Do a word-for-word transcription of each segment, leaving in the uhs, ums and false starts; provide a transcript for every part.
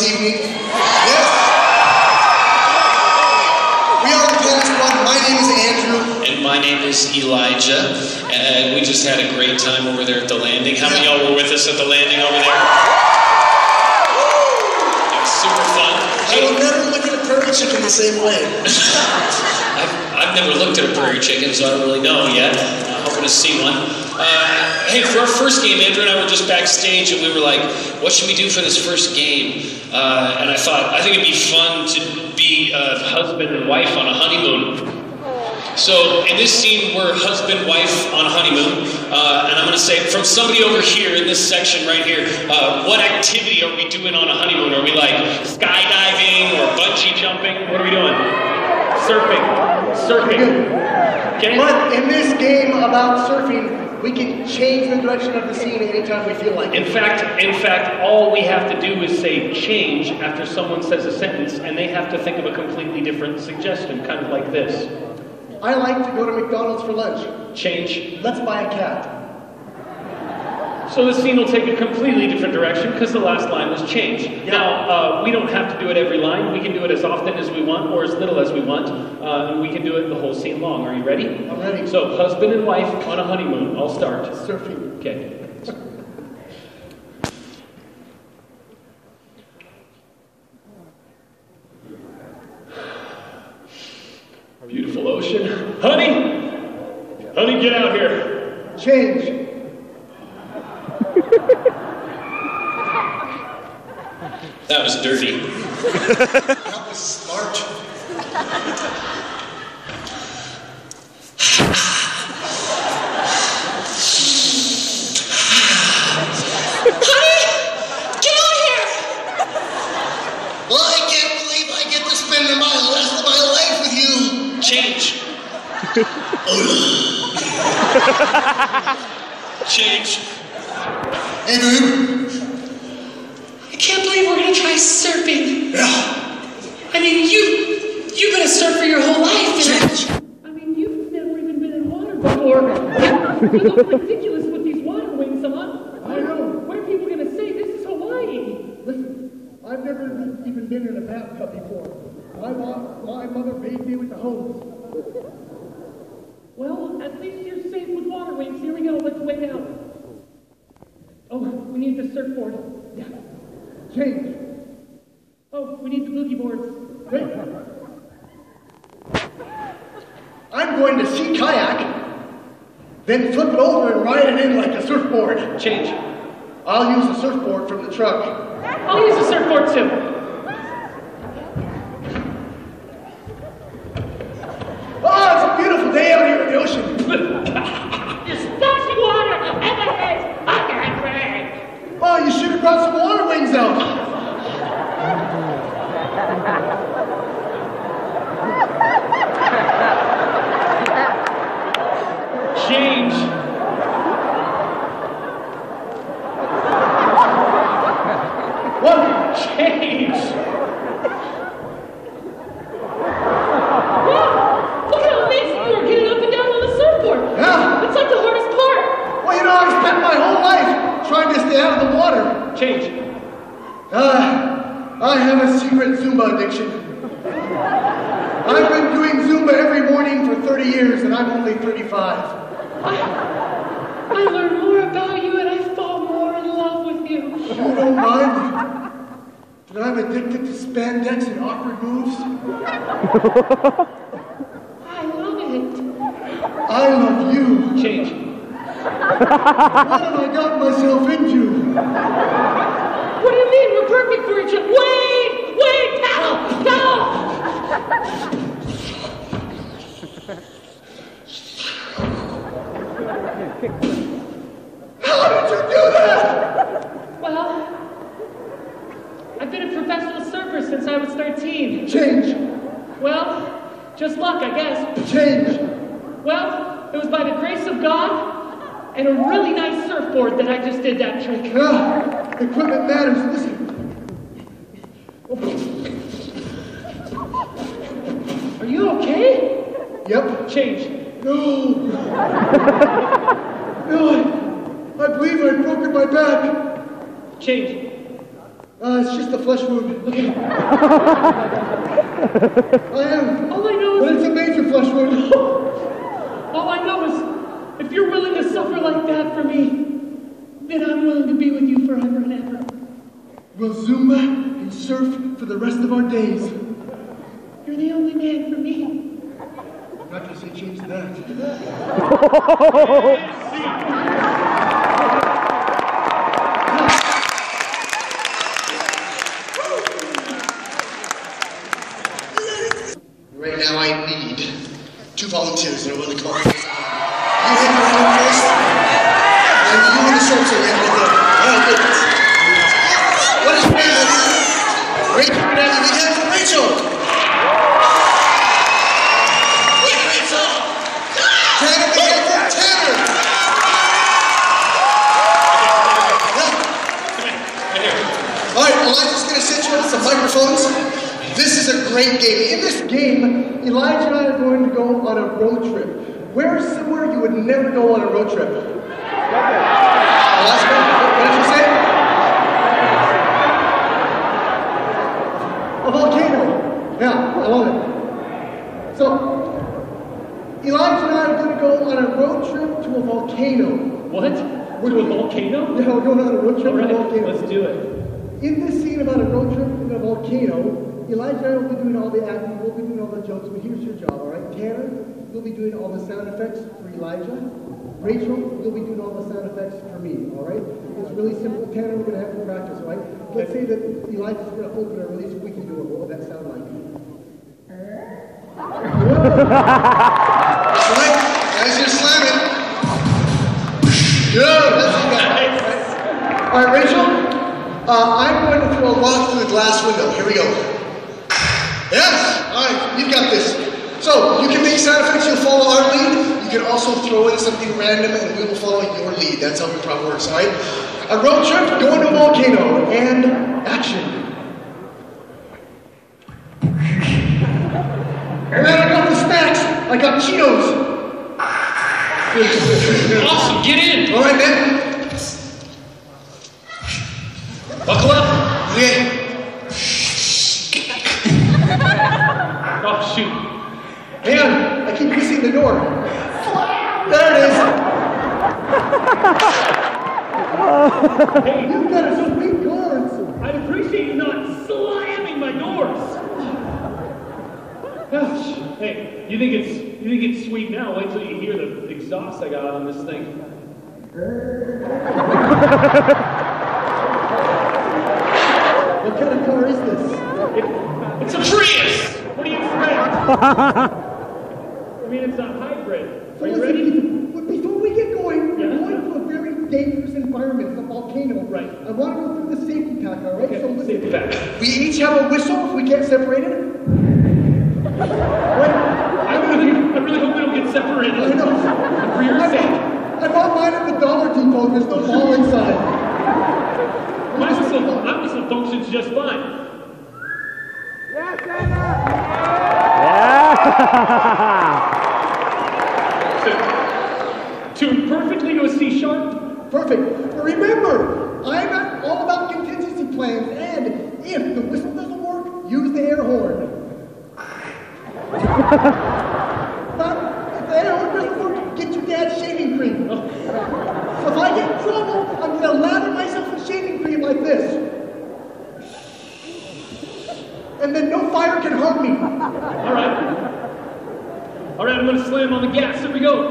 evening. Yes. We are the Panic Squad. My name is Andrew. And my name is Elijah. And we just had a great time over there at the landing. How many of y'all were with us at the landing over there? It was super fun. I will never look at a prairie chicken the same way. I've, I've never looked at a prairie chicken, so I don't really know yet. I'm hoping to see one. Uh, hey, for our first game, Andrew and I were just backstage, and we were like, what should we do for this first game? Uh, and I thought, I think it'd be fun to be a husband and wife on a honeymoon. So in this scene, we're husband-wife on a honeymoon, uh, and I'm going to say, from somebody over here in this section right here, uh, what activity are we doing on a honeymoon? Are we like skydiving or bungee jumping? What are we doing? Surfing. Surfing. Okay. But in this game about surfing, we can change the direction of the scene anytime we feel like it. In fact, in fact, all we have to do is say change after someone says a sentence, and they have to think of a completely different suggestion, kind of like this. I like to go to McDonald's for lunch. Change. Let's buy a cat. So the scene will take a completely different direction because the last line was change. Yeah. Now, uh, we don't have to do it every line. We can do it as often as we want or as little as we want. Uh, and we can do it the whole scene long. Are you ready? I'm ready. So, husband and wife on a honeymoon. I'll start. Surfing. Okay. Beautiful ocean. Honey! Honey, get out here. Change. That was dirty. That was smart. Honey, get out here! Well, I can't believe I get to spend my rest of my life with you. Change. Change. Hey, babe. I can't believe we're gonna try surfing. Yeah. I mean, you, you've been a surfer your whole life. Change. I mean, you've never even been in water before. You look ridiculous with these water wings on. I know. What are people going to say? This is Hawaii. Listen, I've never even been in a bathtub before. My mom, my mother bathed me with the hose. Well, at least you're safe with water wings. Here we go. Let's wade out. Oh, we need the surfboard. Yeah. Change. Oh, we need the boogie boards. Great. I'm going to sea kayak, then flip it over and ride it in like a surfboard. Change. I'll use the surfboard from the truck. I'll use the surfboard too. Oh, it's a beautiful day out here in the ocean. There's splashing water and the head. I can't breathe. Oh, you should have brought some water wings out. Change. What? Change. Wow, look how amazing you are getting up and down on the surfboard. Yeah. It's like the hardest part. Well, you know, I've spent my whole life trying to stay out of the water. Change. Uh, I have a secret Zumba addiction. I've been doing Zumba every morning for thirty years, and I'm only thirty-five. I, I learned more about you and I fall more in love with you. You don't mind that I'm addicted to spandex and awkward moves? I love it. I love you. Change. What have I got myself into? What do you mean? We're perfect for each other. Wait! Wait! Paddle! Paddle! How did you do that? Well, I've been a professional surfer since I was thirteen. Change. Well, just luck, I guess. Change. Well, it was by the grace of God and a really nice surfboard that I just did that trick. Ah, equipment matters. Listen. Are you okay? Yep. Change. No. No, I, I believe I've broken my back. Change. Uh, it's just a flesh wound. Okay. I am. All I know But is... it's a major flesh wound. All I know is, if you're willing to suffer like that for me, then I'm willing to be with you forever and ever. We'll Zumba and surf for the rest of our days. You're the only man for me. I'm not gonna say change that. Right now I need two volunteers that are willing to come. You hit the phone first, and you in the shorts are right there. Oh, good. What is Rachel? Rachel, we're down to the hand for Rachel. Look at Rachel. Tanner, the hand for Tanner. Yeah. All right, Elijah's going to sit you on some microphones. This is a great game. In this game, Elijah and I are going to go on a road trip. Where is somewhere you would never go on a road trip? Alaska? What did you say? A volcano. Yeah, I love it. So, Elijah and I are going to go on a road trip to a volcano. What? We're To a volcano? Yeah, we're going on a road trip All to right, a volcano. let's do it. In this scene about a road trip in a volcano, Elijah and I will be doing all the acting, we'll be doing all the jokes, but here's your job, all right? Tanner, you'll be doing all the sound effects for Elijah. Rachel, you'll be doing all the sound effects for me, all right? It's really simple. Tanner, we're going to have to practice, all right? Let's say that Elijah's going to open or release a squeaky door. What would that sound like? That's right. Guys, you're slamming. Good. That's what you got. All right, Rachel, uh, I'm going to throw a rock through the glass window. Here we go. Yes? All right, you've got this. So, you can make sound effects, you'll follow our lead. You can also throw in something random and we will follow your lead. That's how improv works, all right? A road trip, going to a volcano, and action. And then I got the snacks. I got Cheetos. Awesome, get in. All right, man. Buckle up. Okay. Oh, shoot. Hang on, I keep missing the door. There it is. Hey, You've got a sweet cards. I'd appreciate you not slamming my doors. Gosh. Hey, you think it's you think it's sweet now? Wait till you hear the exhaust I got on this thing. What kind of car is this? It, it's a Prius. What do you expect? I mean, it's a hybrid. So Are you listen, ready? be- Before we get going, we're Yeah. going to a very dangerous environment, the volcano. Right. I want to go through the safety pack, all right? Okay, So listen, safety pack. we each have a whistle if we get separated. I really, I really hope we don't get separated. I know. For your I sake. bought, I bought mine at the Dollar Depot. There's no ball inside. My whistle, my whistle functions just fine. To, to perfectly go C sharp. Perfect. But remember, I'm not all about contingency plans, and if the whistle doesn't work, use the air horn. But if the air horn doesn't work, get your dad's shaving cream. So if I get in trouble, I'm gonna lather myself in shaving cream like this. And then no fire can harm me. All right. All right, I'm going to slam on the gas. Here we go.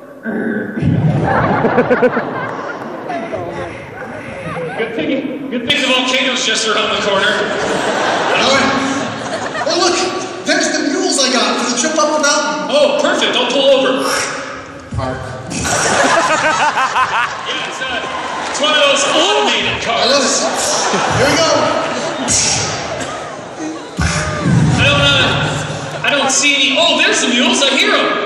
Good thing, good thing The volcano's just around the corner. All right. Oh, look, there's the mules I got for the trip up the mountain. Oh, perfect. I'll pull over. Yeah, it's, uh, it's one of those automated I cars. love it. Here we go. I don't, uh, I don't see any. Oh, there's the mules. I hear them.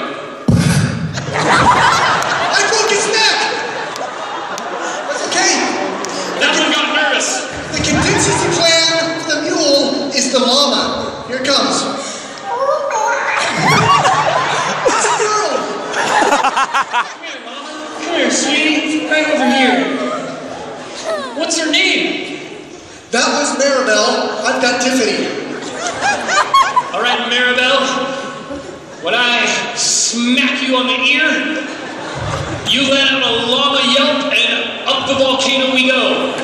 I broke his neck. That's okay. That one got nervous. The contingency plan for the mule is the llama. Here it comes. It's a girl. Come here, sweetie. Right over here. What's her name? That was Maribel. I've got Tiffany. All right, Maribel. When I smack you on the ear, you let out a llama yelp, and up the volcano we go.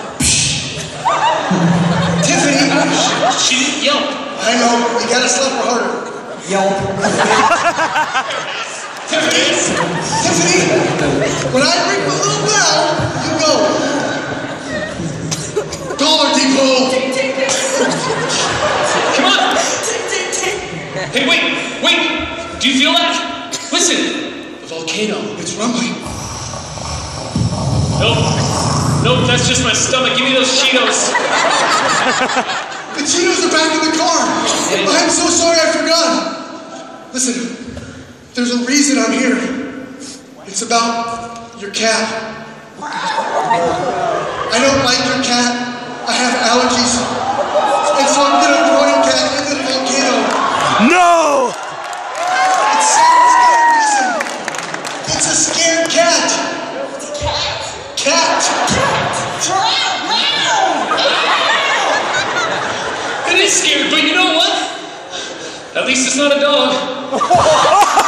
Tiffany. She didn't yelp. I know. You gotta slap her harder. Yelp. Tiffany. Tiffany. When I ring my little bell, you go. Dollar Depot. Come on. Hey, wait, wait. Do you feel that? Listen. The volcano. It's rumbling. Nope. Nope, that's just my stomach. Give me those Cheetos. The Cheetos are back in the car. I'm so sorry, I forgot. Listen, there's a reason I'm here. It's about your cat. I don't like your cat. I have allergies. And so I'm gonna throw your cat into the volcano. No! It's some scared reason. It's a scared cat. Cat. It is scared, but you know what? At least it's not a dog.